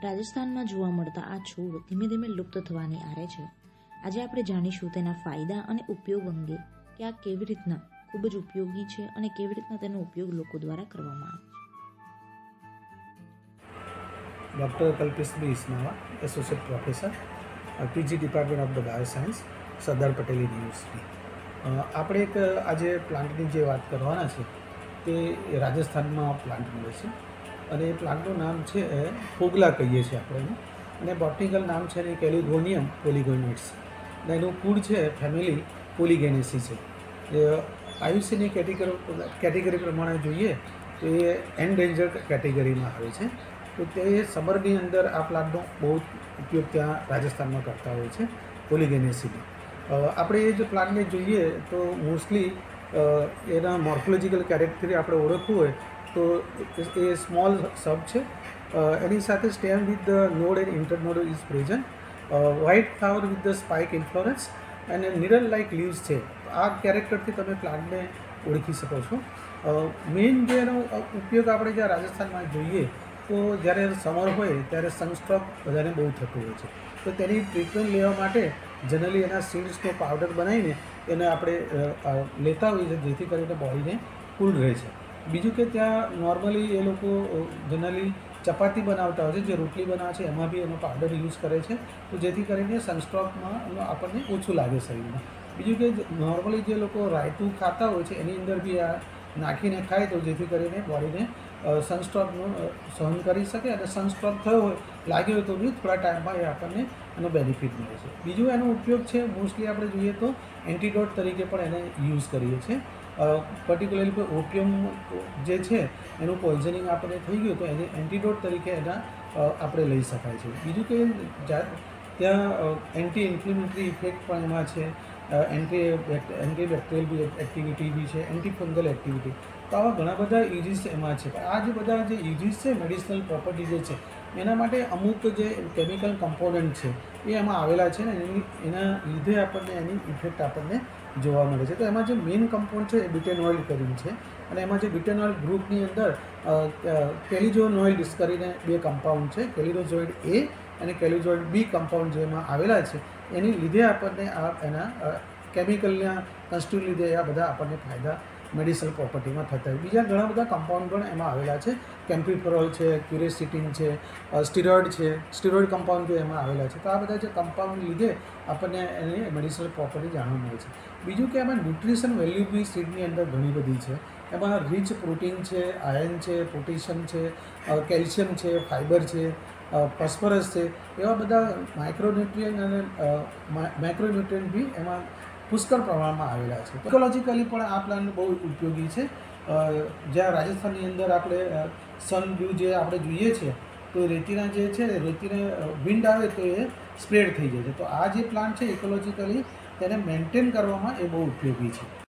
રાજસ્થાનમાં જોવા મળતા આ છોડ ધીમે ધીમે લુપ્ત થવાની આરે છે। આજે આપણે જાણીશું તેના ફાયદા અને ઉપયોગ અંગે કે આ કેવી રીતના ખૂબ જ ઉપયોગી છે અને કેવી રીતના તેનો ઉપયોગ લોકો દ્વારા કરવામાં આવે છે। Doctor Kalpesh B Ismava, associate professor, PG department of the bioscience, Sardar Patel university. આપણે એક આજે પ્લાન્ટની જે વાત કરવાના છે તે રાજસ્થાનમાં પ્લાન્ટ મળે છે અને એ પ્લાન્ટનું નામ છે ફોગલા કહીએ છીએ આપણે એને, અને બોટનિકલ નામ છે એને કેલિગોનિયમ પોલિગોનિટ્સ અને એનું કુળ છે ફેમિલી પોલિગેનેસી છે। એ આયુસીની કેટેગરી પ્રમાણે જોઈએ તો એ એન્ડેન્જર્ડ કેટેગરીમાં આવે છે। તો તે સમરની અંદર આ પ્લાન્ટનો બહુ ઉપયોગ ત્યાં રાજસ્થાનમાં કરતા હોય છે પોલિગેનેસીમાં। આપણે એ જ પ્લાન્ટને જોઈએ તો મોસ્ટલી એના મોર્ફોલોજીકલ કેરેક્ટર આપણે ઓળખવું હોય તો એ સ્મોલ સબ છે, એની સાથે stem with the node and internode is present, white flower with the spike inflorescence અને નિરલ લાઇક લીવ્સ છે। આ કેરેક્ટરથી તમે પ્લાન્ટને ઓળખી શકો છો। મેઇન જે એનો ઉપયોગ આપણે જ્યાં રાજસ્થાનમાં જોઈએ તો જ્યારે સમર હોય ત્યારે સનસ્ટ્રોક બધાને બહુ થતું હોય છે, તો તેની ટ્રીટમેન્ટ લેવા માટે જનરલી એના સીડ્સનો પાવડર બનાવીને એને આપણે લેતા હોઈએ છીએ, જેથી કરીને બોડીને કુલ રહે છે। બીજું કે ત્યાં નોર્મલી એ લોકો જનરલી ચપાતી બનાવતા હોય છે, જે રોટલી બનાવે છે એમાં બી એનો પાવડર યુઝ કરે છે, તો જેથી કરીને સનસ્ટ્રોકમાં આપણને ઓછું લાગે શરીરમાં। બીજું કે નોર્મલી જે લોકો રાયતું ખાતા હોય છે એની અંદર બી આ નાખીને ખાય તો જેથી કરીને બોડીને સનસ્ટ્રોકનું સહન કરી શકે અને સનસ્ટ્રોક થયો હોય લાગ્યો હોય તો બી થોડા ટાઈમમાં એ આપણને એનો બેનિફિટ મળે છે। બીજું એનો ઉપયોગ છે મોસ્ટલી આપણે જોઈએ તો એન્ટીડોટ તરીકે પણ એને યુઝ કરીએ છીએ। પર્ટિક્યુલરલી કોઈ ઓપિયમ જે છે એનું પોઈઝનિંગ આપણને થઈ ગયું તો એને એન્ટીડોટ તરીકે એના આપણે લઈ શકાય છે। બીજું કે ત્યાં એન્ટી ઇન્ફ્લેમેટરી ઇફેક્ટ પણ એમાં છે, એન્ટીબેક્ટેરિયલ બી એક્ટિવિટી બી છે, એન્ટી ફંગલ એક્ટિવિટી, તો આવા ઘણા બધા યુઝીસ એમાં છે। આ જે બધા જે યુઝીસ છે મેડિસિનલ પ્રોપર્ટી જે છે એના માટે અમુક જે કેમિકલ કમ્પોનન્ટ છે એ એમાં આવેલા છે ને એના લીધે આપણને એની ઇફેક્ટ આપણને જોવા મળે છે। તો એમાં જે મેઇન કમ્પાઉન્ડ છે એ બ્યુટેનોઇડ કરીને છે અને એમાં જે બ્યુટેનોઇડ ગ્રુપની અંદર કેલિજોનોઇડ્સ કરીને બે કમ્પાઉન્ડ છે, કેલિડોઝોઇડ એ અને કેલિડોઝોઇડ બી કમ્પાઉન્ડ જેમાં આવેલા છે, એની લીધે આપણને એના કેમિકલના કન્સ્ટિટ્યુટ લીધે આ બધા આપણને ફાયદા મેડિસિનલ પ્રોપર્ટીમાં થતા હોય। બીજા ઘણા બધા કમ્પાઉન્ડ પણ એમાં આવેલા છે, કેમ્પિફેરોલ છે, ક્યુરેસિટીન છે, સ્ટીરોઇડ છે, સ્ટીરોઇડ કમ્પાઉન્ડ જો એમાં આવેલા છે। તો આ બધા જે કમ્પાઉન્ડ લીધે આપણને એની મેડિસિનલ પ્રોપર્ટી જાણવા મળે છે। બીજું કે એમાં ન્યુટ્રિશન વેલ્યુ બી સીડની અંદર ઘણી બધી છે, એમાં રીચ પ્રોટીન છે, આયર્ન છે, પોટેશિયમ છે, કેલ્શિયમ છે, ફાઇબર છે, ફોસ્ફરસ છે, એવા બધા માઇક્રોન્યુટ્રિયન્ટ અને માઇક્રોન્યુટ્રિયન્ટ બી એમાં પુષ્કળ પ્રમાણમાં આવેલા છે। ઇકોલોજીકલી પણ આ પ્લાન્ટ બહુ ઉપયોગી છે। જ્યાં રાજસ્થાનની અંદર આપણે સન વ્યૂ જે આપણે જોઈએ છીએ તો રેતીના જે છે રેતીને વિન્ડ આવે તો એ સ્પ્રેડ થઈ જાય છે, તો આ જે પ્લાન્ટ છે ઇકોલોજીકલી તેને મેન્ટેન કરવામાં એ બહુ ઉપયોગી છે।